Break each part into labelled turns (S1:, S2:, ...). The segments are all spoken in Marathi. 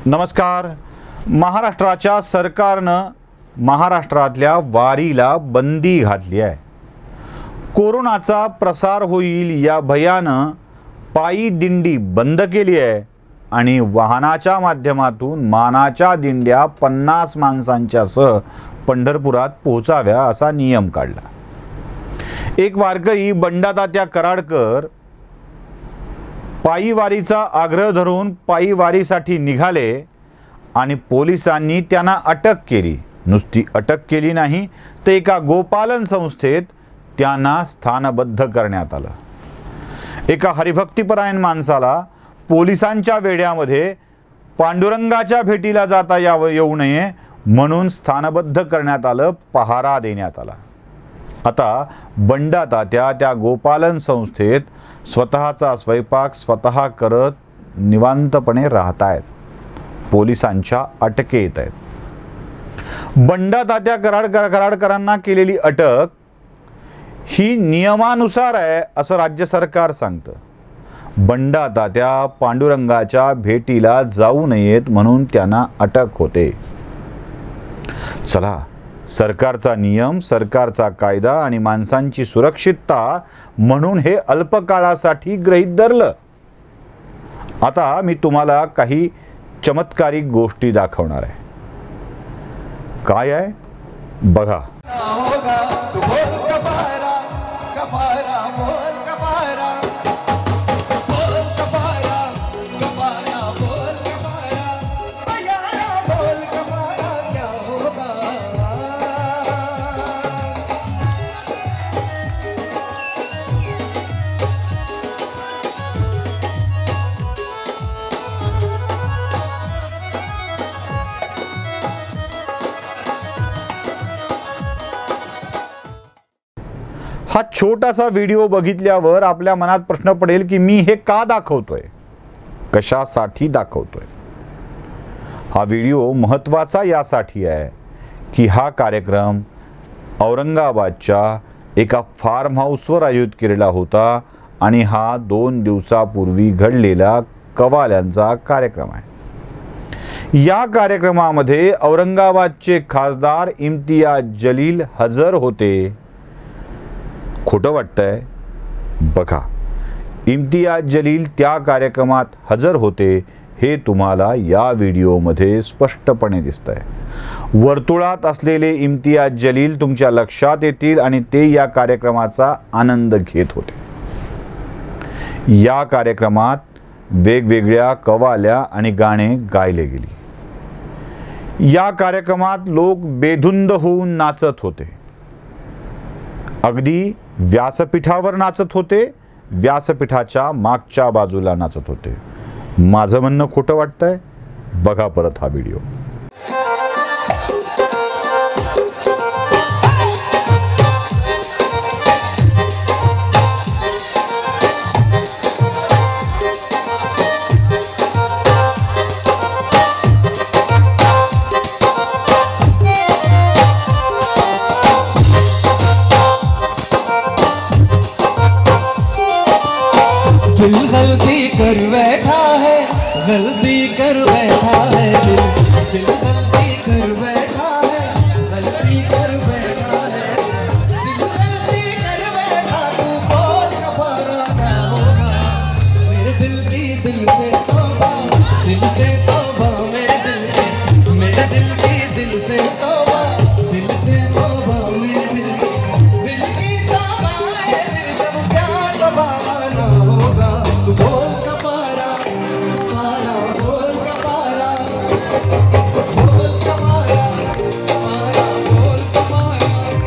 S1: नमस्कार. महाराष्ट्राच्या सरकारनं महाराष्ट्रातल्या वारीला बंदी घातली आहे. कोरोनाचा प्रसार होईल या भयानं पायी दिंडी बंद केली आहे आणि वाहनाच्या माध्यमातून मानाच्या दिंड्या 50 माणसांच्या सह पंढरपुरात पोहोचाव्या असा नियम काढला. एक वारकरी बंडातात्या कराडकर पायी वारीचा आग्रह धरून पायी वारीसाठी निघाले आणि पोलिसांनी त्यांना अटक केली. नुसती अटक केली नाही तर एका गोपालन संस्थेत त्यांना स्थानबद्ध करण्यात आलं. एका हरिभक्तीपरायण माणसाला पोलिसांच्या वेढ्यामध्ये पांडुरंगाच्या भेटीला जाता येऊ नये म्हणून स्थानबद्ध करण्यात आलं, पहारा देण्यात आला. आता बंडातात्या त्या गोपालन संस्थेत स्वतःचा स्वयंपाक स्वतः करत निवांतपणे राहतायत. पोलिसांच्या अटकेत आहेत. बंडातात्या कराडकरांना केलेली अटक ही नियमानुसार आहे असं राज्य सरकार सांगतं. बंडातात्या पांडुरंगाच्या भेटीला जाऊ नयेत म्हणून त्यांना अटक होते. चला, सरकारचा नियम, सरकारचा कायदा आणि माणसांची सुरक्षितता म्हणून हे अल्पकाळासाठी गृहीत धरलं. आता मी तुम्हाला काही चमत्कारिक गोष्टी दाखवणार आहे. काय आहे बघा. हा छोटासा व्हिडिओ बघितल्यावर आपल्या मनात प्रश्न पडेल की मी हे का दाखवतोय, कशासाठी दाखवतोय. हा व्हिडिओ महत्त्वाचा यासाठी आहे की हा कार्यक्रम औरंगाबादच्या एका फार्म हाऊसवर आयोजित केलेला होता आणि हा 2 दिवसापूर्वी घडलेला कवाल्यांचा कार्यक्रम आहे. या कार्यक्रमामध्ये औरंगाबादचे खासदार इम्तियाज जलील हजर होते. खोटं वाटतंय? बघा, इम्तियाज जलील त्या कार्यक्रमात हजर होते हे तुम्हाला या व्हिडिओमध्ये स्पष्टपणे दिसतंय. वर्तुळात असलेले इम्तियाज जलील तुमच्या लक्षात येतील आणि ते या कार्यक्रमाचा आनंद घेत होते. या कार्यक्रमात वेगवेगळ्या कवाल्या आणि गाणे गायले गेली. या कार्यक्रमात लोक बेधुंद होऊन नाचत होते. अगदी व्यासपीठावर नाचत होते, व्यासपीठाच्या मागच्या बाजूला नाचत होते. माझं म्हणणं खोटं वाटतंय? बघा परत हा व्हिडिओ.
S2: दिल गलती कर बैठा है, गलती कर बैठा है, दिल गलती कर बैठा है, गलती कर बैठा है, दिल गलती कर बैठा. तू बोल कफारा क्या होगा मेरे दिल की, दिल से तौबा मेरे दिल की, दिल से तौबा मेरे दिल की तौबा है. दिल जब प्यार दबाना होगा. बोल कफारा, बोल कफारा, बोल कफारा, बोल कफारा.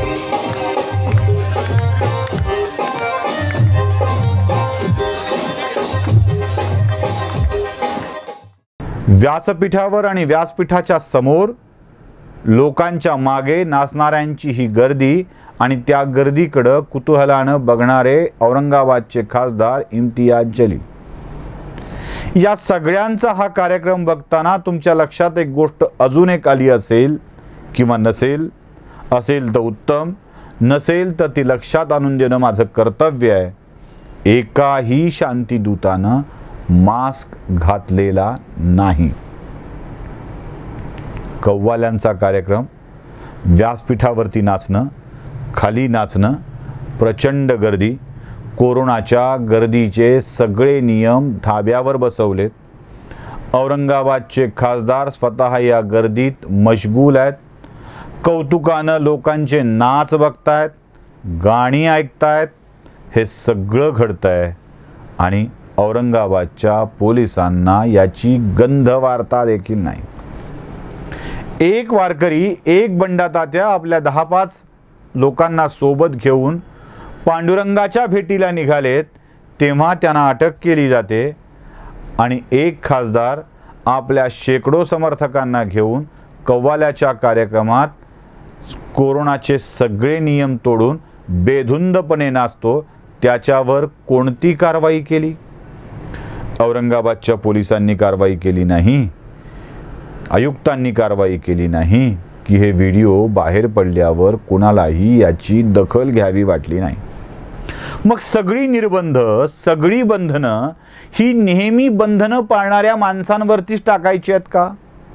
S1: व्यासपीठावर आणि व्यासपीठाच्या समोर लोकांच्या मागे नाचणाऱ्यांची ही गर्दी आणि त्या गर्दीकडे कुतूहलानं बघणारे औरंगाबादचे खासदार इम्तियाज जलील. या सगळ्यांचा हा कार्यक्रम बघताना तुमच्या लक्षात एक गोष्ट अजून एक आली असेल किंवा नसेल. असेल तर उत्तम, नसेल तर ती लक्षात आणून देणं माझं कर्तव्य आहे. एकाही शांतिदूतानं मास्क घातलेला नाही. कव्वाल्यांचा कार्यक्रम, व्यासपीठावरती नाचणं, खाली नाचणं, प्रचंड गर्दी, कोरोनाच्या गर्दीचे सगळे नियम धाब्यावर बसवलेत. औरंगाबादचे खासदार स्वतः या गर्दीत मशगूल आहेत. कौतुकानं लोकांचे नाच बघतायत, गाणी ऐकतायत. हे सगळं घडतंय आणि औरंगाबादच्या पोलिसांना याची गंध वार्ता देखील नाही. एक वारकरी, एक बंडातात्या आपल्या 10-5 लोकांना सोबत घेऊन पांडुरंगाच्या भेटीला निघालेत तेव्हा त्यांना अटक केली जाते आणि एक खासदार आपल्या शेकडो समर्थकांना घेऊन कव्वाल्याच्या कार्यक्रमात कोरोनाचे सगळे नियम तोडून बेधुंदपणे नाचतो. त्याच्यावर कोणती कारवाई केली? औरंगाबादच्या पोलिसांनी कारवाई केली नाही, आयुक्तांनी कारवाई केली नाही की हे व्हिडिओ बाहेर पडल्यावर कोणालाही याची दखल घ्यावी वाटली नाही. मग सगळी निर्बंध, सगळी बंधनं ही नेहमी बंधनं पाळणाऱ्या माणसांवरतीच टाकायची आहेत का?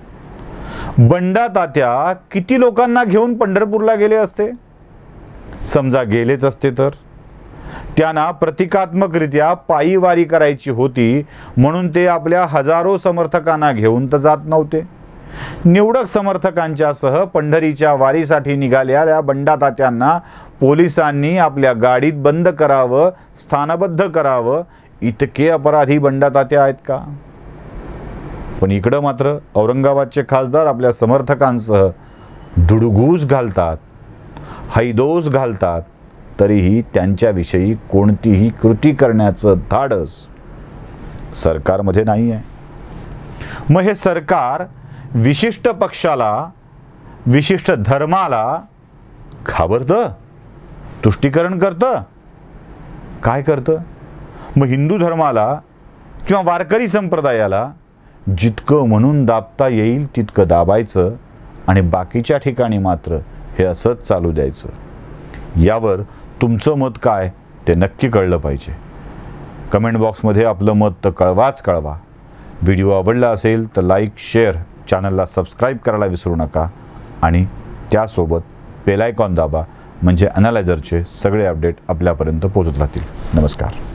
S1: बंडातात्या किती लोकांना घेऊन पंढरपूरला गेले असते? समजा गेलेच असते तर त्यांना प्रतिकात्मकरित्या पायी वारी करायची होती म्हणून ते आपल्या हजारो समर्थकांना घेऊन तर जात नव्हते. निवडक समर्थकांच्या सह पंढरीच्या वारीसाठी निघालेल्या बंडातात्यांना पोलिसांनी आपल्या गाडीत बंद करावं, स्थानबद्ध करावं. इतके अपराधी बंडातात्या आहेत का? पण इकडं मात्र औरंगाबादचे खासदार आपल्या समर्थकांसह धुडगूस घालतात, हैदोस घालतात, तरीही त्यांच्याविषयी कोणतीही कृती करण्याचं धाडस सरकारमध्ये नाही आहे. मग हे सरकार विशिष्ट पक्षाला, विशिष्ट धर्माला घाबरतं, तुष्टीकरण करतं, काय करतं? मग हिंदू धर्माला किंवा वारकरी संप्रदायाला जितकं म्हणून दाबता येईल तितकं दाबायचं आणि बाकीच्या ठिकाणी मात्र हे असंच चालू द्यायचं. यावर तुमचं मत काय ते नक्की कळलं पाहिजे. कमेंट बॉक्समध्ये आपलं मत तर कळवाच कळवा. व्हिडिओ आवडला असेल तर लाईक, शेअर, चॅनलला सबस्क्राईब करायला विसरू नका आणि त्यासोबत बेल आयकॉन दाबा म्हणजे ॲनालायझरचे सगळे अपडेट आपल्यापर्यंत पोहोचत राहतील. नमस्कार.